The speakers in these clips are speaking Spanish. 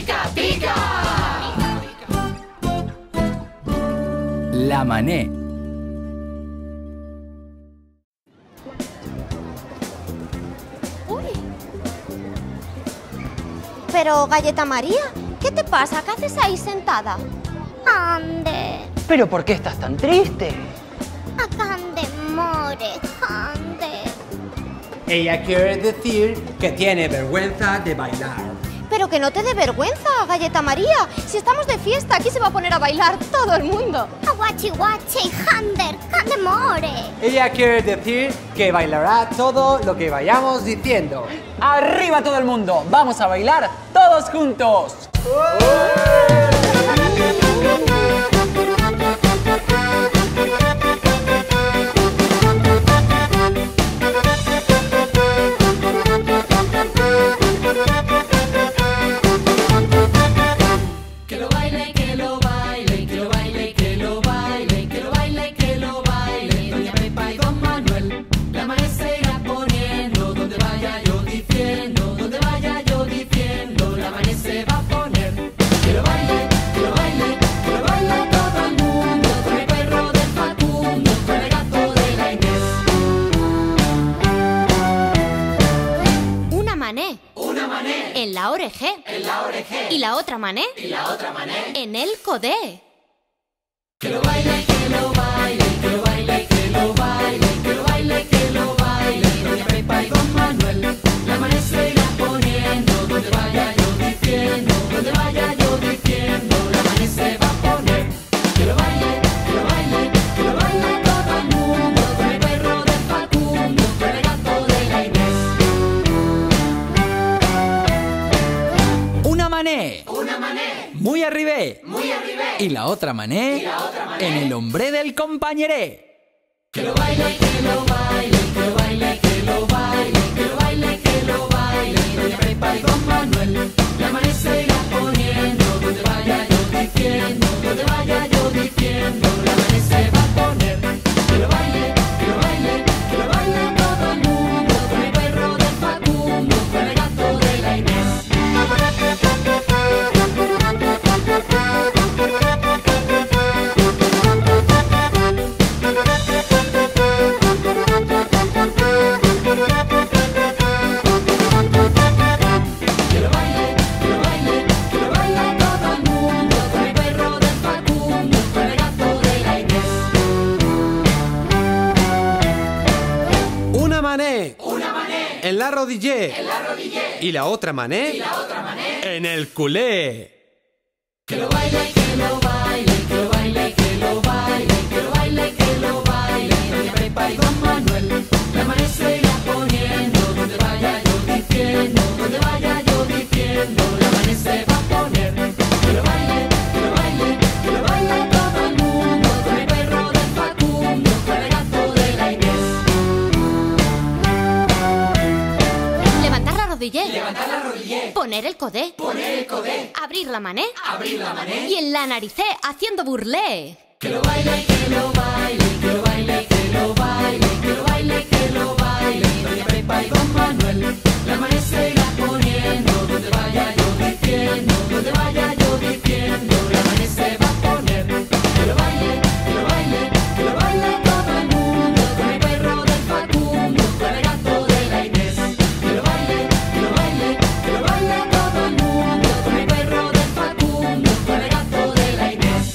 ¡Pica, pica! La Mané. Uy. Pero, Galleta María, ¿qué te pasa? ¿Qué haces ahí sentada? Ande, ¿Pero por qué estás tan triste? acá de more, ande. Ella quiere decir que tiene vergüenza de bailar. Pero que no te dé vergüenza, Galleta María. Si estamos de fiesta, aquí se va a poner a bailar todo el mundo. Aguachi guachi, hander, cande more. Ella quiere decir que bailará todo lo que vayamos diciendo. ¡Arriba todo el mundo! ¡Vamos a bailar todos juntos! Que lo baile, que lo baile, que lo baile, que lo baile, que lo baile, que lo baile. Doña Pepa y Don Manuel, la Mané se irá poniendo. Donde vaya yo diciendo, donde vaya yo diciendo, la Mané se va a poner. Que lo baile, que lo baile, que lo baile todo el mundo. Con el perro del Facundo, con el gato de la Inés. Una mané. Una Mané, En la oreje. en la oreja, Y la otra mané. y la otra Mané. En el codé. Que lo baile, que lo baile, que lo baile, que lo baile, que lo baile, que lo baile. Doña Pepa y Don Manuel, la Mané se irá poniendo. Donde vaya yo diciendo, donde vaya yo diciendo, la Mané se va a poner. Que lo baile, que lo baile, que lo baile todo el mundo. Con el perro del Facundo, con el gato de la Inés. Una mané. Una Mané, Muy arribé. muy arriba. Y la otra mané. En el hombre del compañeré. Que lo baile, que lo baile, que lo baile, que lo baile, que lo baile, que lo baile. Doña Pepa y Don Manuel, la Mané se irá poniendo. Donde vaya yo diciendo, donde vaya yo diciendo, la Mané se va a poner. Que lo baile, que lo baile, que lo baile todo el mundo. Con el perro del Facundo, con el gato de la Inés. Que lo baile, que lo baile, que lo baile todo el mundo. Con el perro del Facundo, con el gato de la Inés. Una mané Una Mané, en la rodillé. en la rodilla, Y la otra mané y la otra Mané. en el culé. Que lo baile, que lo baile, que lo baile, que lo baile, que lo baile, que lo baile. Doña Pepa y Don Manuel, la Mané se irá poniendo. Donde vaya yo diciendo, donde vaya yo diciendo, la Mané se va a poner. Que lo baile, que lo baile, que lo baile todo el mundo. Con el perro del Facundo, con el gato de la Inés. Levantar la rodilla. Levantar la rodilla, Poner el codé. poner el codé, Abrir la mané. abrir la Mané. Y en la naricé haciendo burlé. Que lo baile, que lo baile, que lo baile, que lo baile, que lo baile, que lo baile. Doña Pepa y Don Manuel, la Mané se irá poniendo. Donde vaya yo diciendo, donde vaya yo diciendo, la Mané se va a poner. Que lo baile, que lo baile, que lo baile todo el mundo. Con el perro del Facundo, con el gato de la Inés. Que lo baile, que lo baile, que lo baile todo el mundo. Con el perro del Facundo, con el gato de la Inés.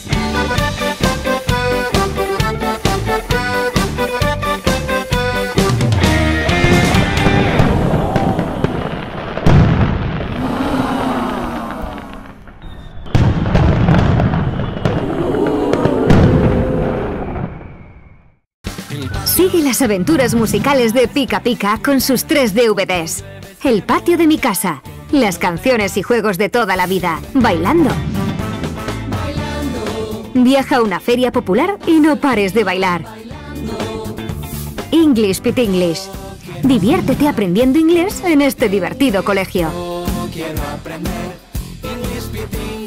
Sigue las aventuras musicales de Pica Pica con sus 3 DVDs. El patio de mi casa, las canciones y juegos de toda la vida, bailando. Viaja a una feria popular y no pares de bailar. English Pit English. Diviértete aprendiendo inglés en este divertido colegio. Quiero aprender English Pit English.